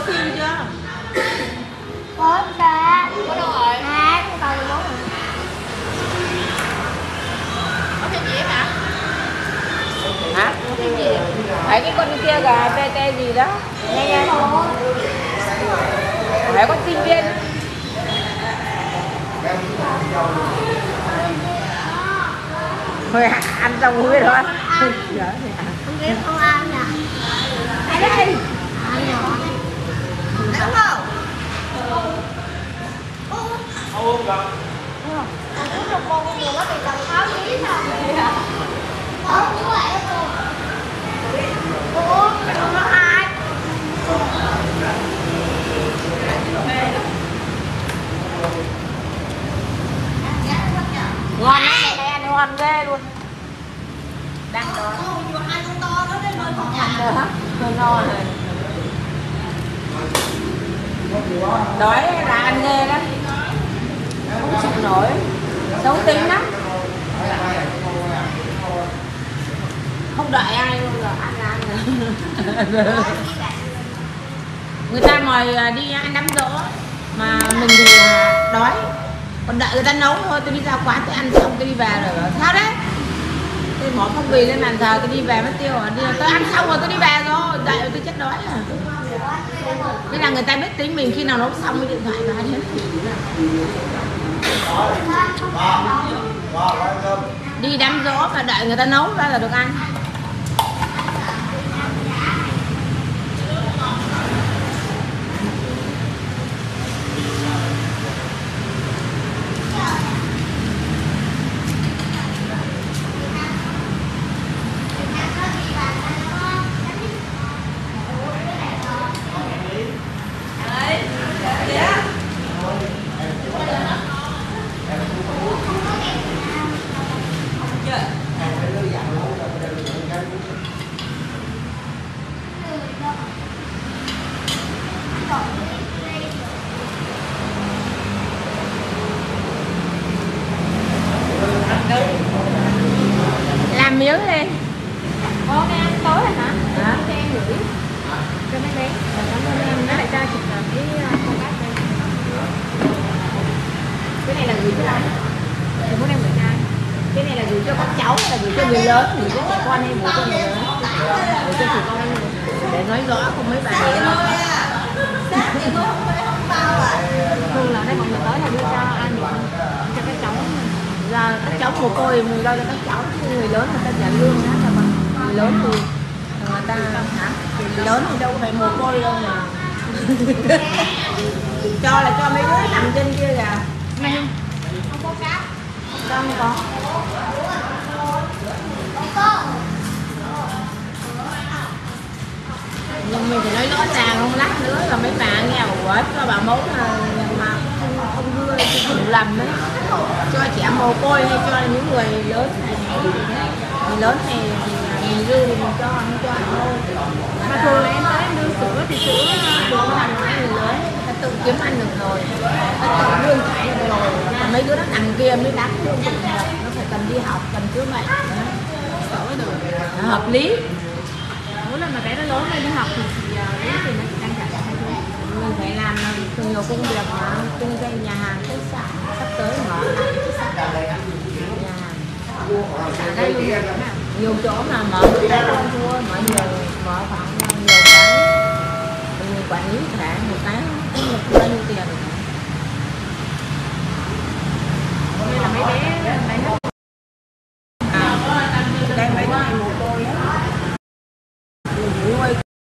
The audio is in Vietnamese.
phim chưa? Có ba. Có đâu rồi? Hai, còn 14 rồi. Có phim gì hả? Hả? Phim gì? Phải cái con kia gà tê gì đó. Nhanh nhanh. Phải con sinh viên. Thôi ăn xong rồi thôi. Không biết không ăn nè. Ở đây. Ăn nhỏ. Đúng không? Trong con nhiều quá thì tầm 6 kg sao? Không, như vậy cô. Cô, nó ai? Ngon lắm, này ăn ngon ghê luôn. Đang đói. Hai con to đó đến nơi phòng Ăn được hả? Hơi no rồi. Đói là ăn ghê lắm. Không chịu nổi. Xấu tính lắm. Không đợi ai luôn rồi, ăn rồi. Người ta mời đi ăn đám giỗ mà mình thì đói. Còn đợi người ta nấu thôi, tôi đi ra quán tôi ăn xong tôi đi về rồi. Bảo, sao đấy? Tôi bỏ phong bì lên bàn thờ tôi đi về mất tiêu rồi. Tôi ăn xong rồi tôi đi về rồi, đợi rồi tôi chết đói à. Thế là người ta biết tính mình khi nào nấu xong cái điện thoại ra thế. Đi đám giỗ và đợi người ta nấu ra là được ăn. Làm miếng đi. Con nghe ăn tối rồi hả? Hả? Cho em gửi cho mấy bé. Cảm ơn em đã lại ra chụp cái con bác đây. Cái này là gửi cho ai? Thì muốn em gửi ai? Cái này là gửi cho các cháu hay là gửi cho người lớn, gửi cho trẻ con hay gửi cho người lớn? Gửi cho trẻ con hay người lớn? Để nói rõ không mấy bà để nó. Thường là đây mọi người tới là đưa cho ăn nhiều cho các cháu. Ra các cháu mồ côi mình lo cho các cháu, người lớn người ta trả lương đó cho bằng người lớn thì người ta hả? Người lớn thì đâu phải mồ côi đâu mà. Cho là cho mấy đứa nằm trên kia kìa. Không có cá. Không có. Nhưng mình phải nói rõ ràng không lát nữa là mấy bà nghe ủa cho bà mẫu mà không đưa hiểu lầm đấy, cho trẻ mồ côi hay cho những người lớn này, người lớn này thì mình đưa thì mình cho, không cho thôi. Mà thường là em tới em đưa sữa thì sữa Đừng có làm nói người lớn, ta tự kiếm ăn được rồi, ta tự lương chạy được rồi. Còn mấy đứa nó nằm kia mới đáng thương, nó phải cần đi học, cần chữa bệnh, hợp lý. mỗi lần mà bé nó lớn lên đi học thì lý thì nó chỉ đang trả hai thôi. Mình phải làm nhiều công việc mà kinh doanh nhà hàng khách sạn sắp tới mở lại khách sạn nhà hàng ở đây nhiều chỗ mà mở một cái không thua, mở nhiều, mở khoảng nhiều cái mình quản lý cả một cái không được bao nhiêu tiền rồi. Nên là mấy bé nó Đây mấy đứa này mồ côi á.